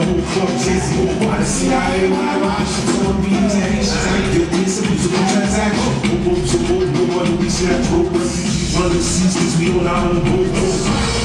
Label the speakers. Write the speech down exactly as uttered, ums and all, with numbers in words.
Speaker 1: whole club chasing more. Why the C I A, why the options on beats and Haitians? I ain't guilty, it's a musical transaction. Boom, boom, so boom, no one we snatch rope, but we keep running seats cause we on our own boat.